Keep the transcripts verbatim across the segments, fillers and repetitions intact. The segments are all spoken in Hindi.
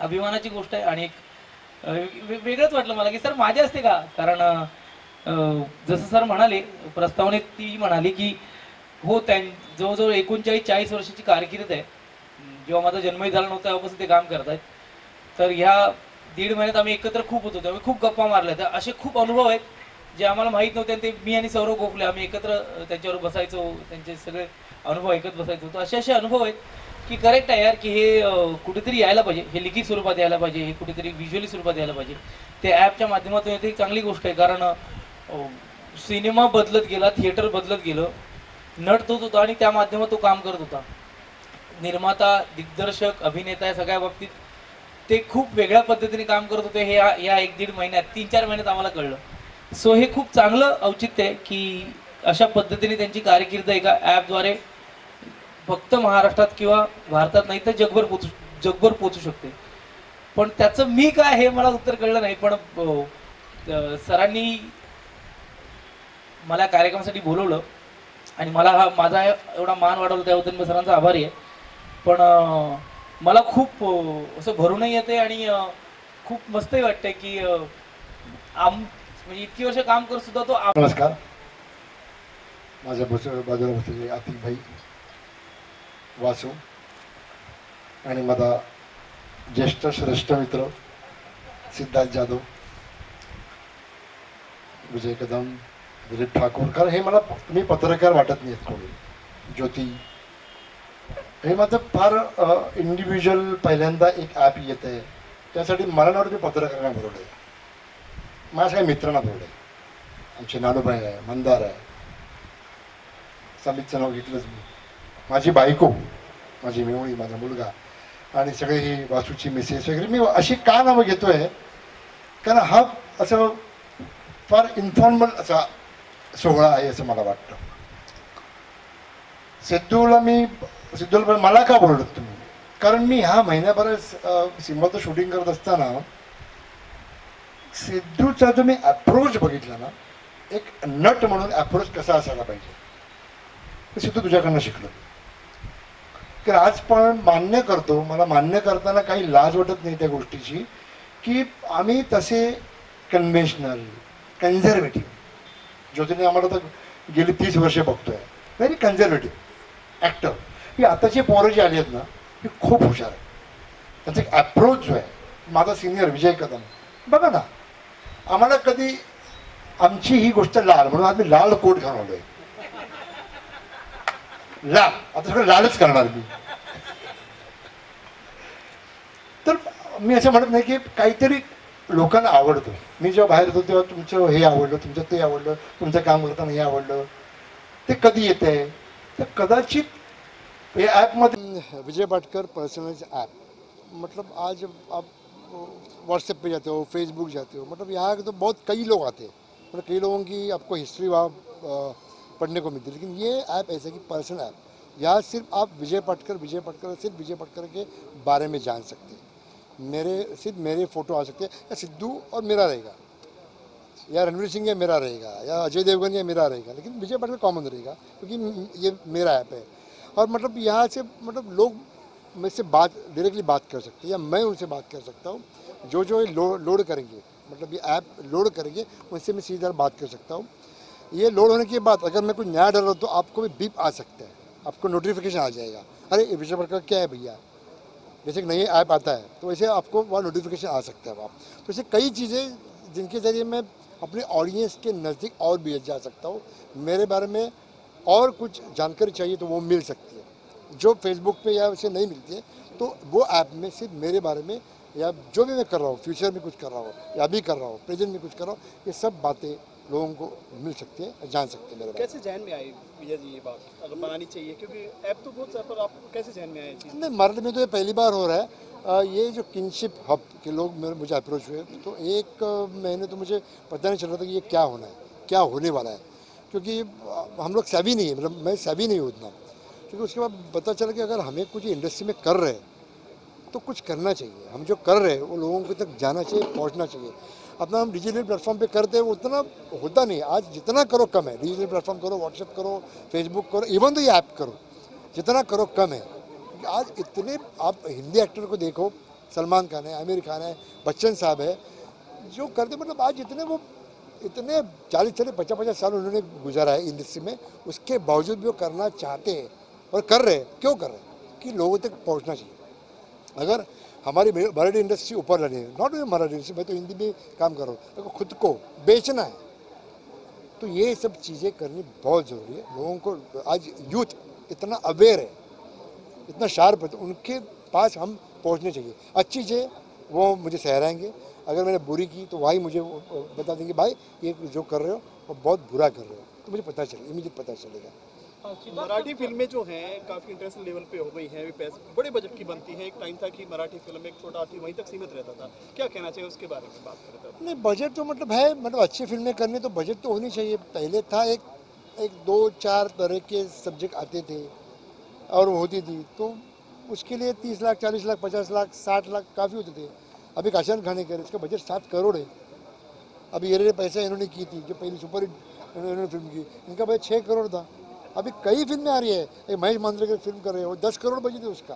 अभिमानाची गोष्ट आहे आणि एक वेगळंच वाटलं मला की सर माझे असते का, कारण जसं सर म्हणाले प्रस्तावनेत ती म्हणाली की हो त्यां जवळजवळ एकोणचाळीस चाळीस वर्षाची कारकीर्द आहे, जेव्हा माझा जन्मही झाला नव्हता तेव्हापासून ते काम करत आहेत. तर ह्या दीड महिन्यात आम्ही एकत्र खूप होतो, आम्ही खूप गप्पा मारल्या, तर असे खूप अनुभव आहेत जे आम्हाला माहीत नव्हते. ते मी आणि सौरव गोखले आम्ही एकत्र त्यांच्यावर बसायचो, त्यांचे सगळे अनुभव ऐकत बसायचो. तर असे असे अनुभव आहेत की करेक्ट आहे यार की हे कुठेतरी यायला पाहिजे, हे लिखित स्वरूपात यायला पाहिजे, हे कुठेतरी व्हिज्युअली स्वरूपात यायला पाहिजे. ते ॲपच्या माध्यमातून येते चांगली गोष्ट आहे, कारण सिनेमा बदलत गेला, थिएटर बदलत गेलं, नट तोच होता आणि त्या माध्यमात तो काम करत होता. निर्माता, दिग्दर्शक, अभिनेता या सगळ्या बाबतीत ते खूप वेगळ्या पद्धतीने काम करत होते. हे या, या एक दीड महिन्यात तीन चार महिन्यात आम्हाला कळलं. सो हे खूप चांगलं औचित्य आहे की अशा पद्धतीने त्यांची कारकीर्द एका ॲपद्वारे फक्त महाराष्ट्रात किंवा भारतात नाही तर जगभर पोचू जगभर पोचू शकते. पण त्याचं मी काय हे मला उत्तर कळलं नाही. पण सरांनी मला कार्यक्रमासाठी बोलवलं आणि मला हा माझा एवढा मान वाढवला त्याबद्दल मी सरांचा आभारी आहे. पण मला खूप असं भरूनही येते आणि खूप मस्तही वाटतंय की आम म्हणजे इतकी वर्ष काम करून सुद्धा तो. नमस्कार, माझ्या बाजूला बसलेले आतिक भाई, वासू आणि माझा ज्येष्ठ श्रेष्ठ मित्र सिद्धार्थ जाधव, विजय कदम, दिलीप ठाकूर. कारण हे मला तुम्ही पत्रकार वाटत नाहीत कोणी. ज्योती, हे माझं फार इंडिव्हिज्युअल पहिल्यांदा एक ॲप येत आहे, त्यासाठी मला नाव मी पत्रकारांना बोलवलं आहे, माझ्या काही मित्रांना बोलवलं आहे. आमचे नानूबाई आहे, मंदार आहे, समितचं नाव घेतलंच मी, माझी बायको, माझी मेवणी, माझा मुलगा आणि सगळे ही वासूची मिसेस वगैरे. मी अशी का नावं घेतो आहे कारण हा असं फार इन्फॉर्मल असा सोहळा आहे असं मला वाटतं. सिद्धूला मी सिद्धूला मला का बोलवलं तुम्ही, कारण मी ह्या महिन्याभरात सिंबाचं शूटिंग करत असताना सिद्धूचा जो मी अप्रोच बघितला ना, एक नट म्हणून अप्रोच कसा असायला पाहिजे ते सिद्धू तुझ्याकडनं शिकलो. की आज पण मान्य करतो, मला मान्य करताना काही लाज वाटत नाही त्या गोष्टीची की आम्ही तसे कन्व्हेन्शनल कन्झर्वेटिव्ह, ज्योतीने आम्हाला तर गेली तीस वर्षे बघतोय, व्हेरी कन्झर्वेटिव्ह ॲक्टर. ही आताची पोरं जी आली आहेत ना ही खूप हुशार आहे. त्यांचा एक ॲप्रोच जो आहे, माझा सिनियर विजय कदम बघा ना, आम्हाला कधी आमची ही गोष्ट लाल म्हणून आम्ही लाल कोट घालवलोय, लाल, आता सगळं लालच करणार मी. तर मी असं म्हणत नाही की काहीतरी लोकांना आवडतं. मी जेव्हा बाहेर होतो तेव्हा तुमचं हे आवडलं, तुमचं ते आवडलं, तुमचं काम करताना हे आवडलं, ते कधी येत आहे तर कदाचित ये app Vijay Patkar personalise app, मतलब आज आप व्हाट्सएप पे जाते हो, फेसबुक जाते हो, मतलब यहाँ तो बहुत कई लोग आते हैं, मतलब कई लोगों की आपको हिस्ट्री वहाँ पढ़ने को मिलती है. लेकिन ये ऐप ऐसा कि पर्सनल ऐप, यहाँ सिर्फ आप विजय पाटकर विजय पाटकर सिर्फ विजय पाटकर के बारे में जान सकते हैं. मेरे सिर्फ मेरे फ़ोटो आ सकते हैं, या सिद्धू और मेरा रहेगा, या रणवीर सिंह या मेरा रहेगा, या अजय देवगन या मेरा रहेगा, लेकिन विजय पाटकर कॉमन रहेगा क्योंकि ये मेरा ऐप है. और मतलब यहाँ से मतलब लोग मुझसे बात डायरेक्टली बात कर सकते हैं या मैं उनसे बात कर सकता हूँ. जो जो लो, लोड करेंगे, मतलब ये ऐप लोड करेंगे, उनसे मैं सीधा बात कर सकता हूँ. ये लोड होने के बाद अगर मैं कुछ नया डाल रहा हूँ तो आपको भी बीप आ सकता है, आपको नोटिफिकेशन आ जाएगा, अरे विजय पाटकर क्या है भैया, जैसे एक नई ऐप आता है तो वैसे आपको वहाँ नोटिफिकेशन आ सकता है. आप तो ऐसे कई चीज़ें जिनके ज़रिए मैं अपने ऑडियंस के नज़दीक और भी जा सकता हूँ. मेरे बारे में और कुछ जानकारी चाहिए तो वो मिल सकती है, जो फेसबुक पे या वैसे नहीं मिलती है. तो वो ऐप में सिर्फ मेरे बारे में या जो भी मैं कर रहा हूँ, फ्यूचर में कुछ कर रहा हूँ या अभी कर रहा हूँ, प्रेजेंट में कुछ कर रहा हूँ, ये सब बातें लोगों को मिल सकती है, जान सकते हैं मेरे बारे में. कैसे जहन में आई विजय जी ये बात अगर बनानी चाहिए, क्योंकि ऐप तो बहुत है, पर आपको कैसे जहन में आया चीज़? नहीं, मरद में तो ये पहली बार हो रहा है. आ, ये जो किनशिप हब के लोग मेरे मुझे अप्रोच हुए तो एक महीने तो मुझे पता नहीं चल रहा था कि ये क्या होना है, क्या होने वाला है, क्योंकि हम लोग सभी नहीं है, मतलब मैं सभी नहीं हूँ उतना. क्योंकि उसके बाद पता चला कि अगर हमें कुछ इंडस्ट्री में कर रहे हैं तो कुछ करना चाहिए. हम जो कर रहे हैं वो लोगों के तक जाना चाहिए, पहुंचना चाहिए. अपना हम डिजिटल प्लेटफॉर्म पे करते हैं, उतना होता नहीं. आज जितना करो कम है, डिजिटल प्लेटफॉर्म करो, व्हाट्सएप करो, फेसबुक करो, इवन तो ये ऐप करो, जितना करो कम है. आज इतने आप हिंदी एक्टर को देखो, सलमान खान है, आमिर खान है, बच्चन साहब है, जो करते मतलब आज इतने वो इतने चालीस चालीस पचास पचास साल उन्होंने गुजारा है इंडस्ट्री में, उसके बावजूद भी वो करना चाहते हैं और कर रहे हैं। क्यों कर रहे हैं? कि लोगों तक पहुंचना चाहिए। अगर हमारी मराठी इंडस्ट्री ऊपर लानी है, नॉट ओनली मराठी इंडस्ट्री, मैं तो हिंदी में काम कर रहा हूँ, अगर खुद को बेचना है तो ये सब चीज़ें करनी बहुत ज़रूरी है। लोगों को आज यूथ इतना अवेयर है, इतना शार्प है, तो उनके पास हम पहुंचने चाहिए। अच्छी चीज़ वो मुझे सहराएंगे, अगर मैंने बुरी की तो वही मुझे बता देंगे भाई ये जो कर रहे हो वो बहुत बुरा कर रहे हो, तो मुझे पता चलेगा, इमीडिएट पता चलेगा। मराठी फिल्में जो हैं काफ़ी इंटरनेशनल लेवल पे हो गई हैं, अभी पैसे बड़े बजट की बनती हैं। एक टाइम था कि मराठी फिल्म एक छोटा आती वहीं तक सीमित रहता था। क्या कहना चाहिए उसके बारे में बात करें तो? नहीं, बजट तो मतलब है, मतलब अच्छी फिल्में करनी तो बजट तो होनी चाहिए। पहले था एक एक दो चार तरह के सब्जेक्ट आते थे और होती थी, तो उसके लिए तीस लाख चालीस लाख पचास लाख साठ लाख काफ़ी होते थे। अभी काशान खाने कर इसका बजट सात करोड़ है। अभी ये पैसे इन्होंने की थी जो पहली सुपर हिट इन्होंने फिल्म की, इनका बजट छः करोड़ था। अभी कई फिल्में आ रही है, एक महेश मांजरेकर फिल्म कर रहे हैं, वो दस करोड़ बजट है उसका।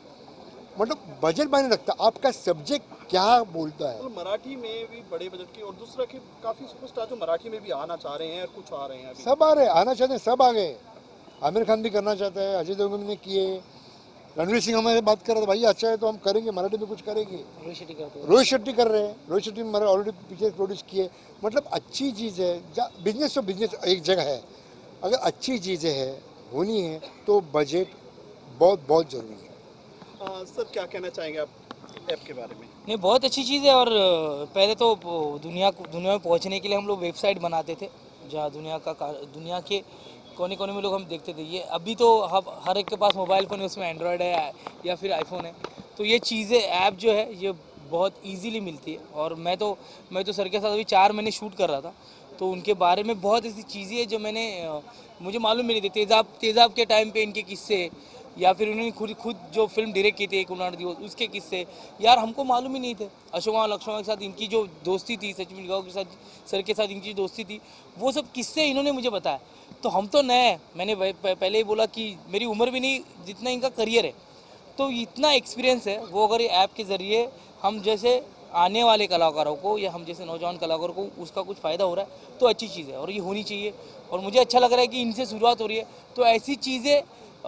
मतलब बजट मायने रखता, आपका सब्जेक्ट क्या बोलता है। तो मराठी में भी बड़े बजट की, और दूसरा कि काफ़ी सुपरस्टार जो मराठी में भी आना चाह रहे हैं, कुछ आ रहे हैं अभी। सब आ रहे, आना चाहते हैं, सब आ गए। आमिर खान भी करना चाहता है, अजय देवगन ने किए, रणवीर सिंह हमारे बात कर रहा था, भाई अच्छा है तो हम करेंगे, मराठी में कुछ करेंगे। रोहित शेट्टी करते हैं, रोहित शेट्टी कर रहे हैं, रोहित शेट्टी ने ऑलरेडी पिक्चर प्रोड्यूस किए। मतलब अच्छी चीज़ है, बिजनेस तो बिजनेस एक जगह है, अगर अच्छी चीज़ें हैं होनी है तो बजट बहुत बहुत ज़रूरी है। आ, सर क्या कहना चाहेंगे आप ऐप के बारे में? नहीं, बहुत अच्छी चीज़ है। और पहले तो दुनिया को दुनिया में पहुंचने के लिए हम लोग वेबसाइट बनाते थे, जहाँ दुनिया का दुनिया के कोने कोने में लोग हम देखते थे। ये अभी तो हम हर एक के पास मोबाइल फ़ोन है, उसमें एंड्रॉयड है या फिर आईफोन है, तो ये चीज़ें ऐप जो है ये बहुत इजीली मिलती है। और मैं तो मैं तो सर के साथ अभी चार महीने शूट कर रहा था, तो उनके बारे में बहुत ऐसी चीज़ें हैं जो मैंने मुझे मालूम भी नहीं थी। तेज़ाब तेज़ाब के टाइम पे इनके किस्से, या फिर उन्होंने खुद खुद जो फिल्म डायरेक्ट की थी एक उन्नाट दिवस, उसके किस्से यार हमको मालूम ही नहीं थे। अशोक लक्ष्मण के साथ इनकी जो दोस्ती थी, सचिन गाँव के साथ सर के साथ इनकी दोस्ती थी, वो सब किस्से इन्होंने मुझे बताया। तो हम तो नए, मैंने पहले ही बोला कि मेरी उम्र भी नहीं जितना इनका करियर है, तो इतना एक्सपीरियंस है। वो अगर ये ऐप के ज़रिए हम जैसे आने वाले कलाकारों को या हम जैसे नौजवान कलाकारों को उसका कुछ फ़ायदा हो रहा है तो अच्छी चीज़ है और ये होनी चाहिए। और मुझे अच्छा लग रहा है कि इनसे शुरुआत हो रही है, तो ऐसी चीज़ें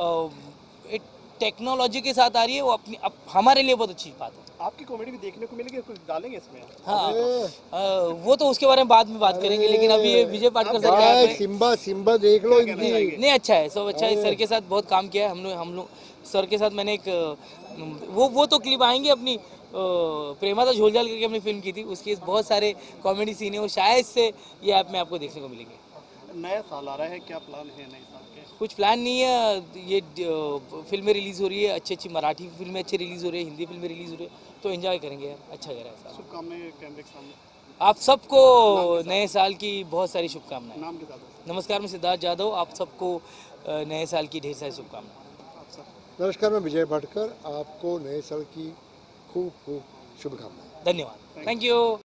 टेक्नोलॉजी के साथ आ रही है, वो अपनी अप, हमारे लिए बहुत अच्छी बात है। आपकी कॉमेडी भी देखने को मिलेगी, कुछ डालेंगे इसमें? हाँ, आ, वो तो उसके बारे में बाद में बात करेंगे, लेकिन अभी ये विजय पाटकर सर का है। सिम्बा सिम्बा देख लो, नहीं अच्छा है, सब अच्छा है। सर के साथ बहुत काम किया है हम लोग हम लोग सर के साथ मैंने एक वो वो तो क्लिप आएंगे अपनी प्रेमादा झोलझाल करके हमने फिल्म की थी, उसके बहुत सारे कॉमेडी सीन है, वो शायद से ये ऐप में आपको देखने को मिलेंगे। नया साल आ रहा है, क्या प्लान है नए साल के? कुछ प्लान नहीं है, ये फिल्में रिलीज़ हो रही है, अच्छी अच्छी मराठी फिल्में अच्छी रिलीज़ हो रही है, हिंदी फिल्में रिलीज़ हो रही है, तो एंजॉय करेंगे यार, अच्छा कर रहा है। शुभकामनाएं कैमरे के सामने आप सबको नए साल की बहुत सारी शुभकामनाएं। नाम के साथ नमस्कार, मैं सिद्धार्थ जाधव, आप सबको नए साल की ढेर सारी शुभकामनाएं। नमस्कार, मैं विजय पाटकर, आपको नए साल की खूब खूब शुभकामनाएं। धन्यवाद, थैंक यू।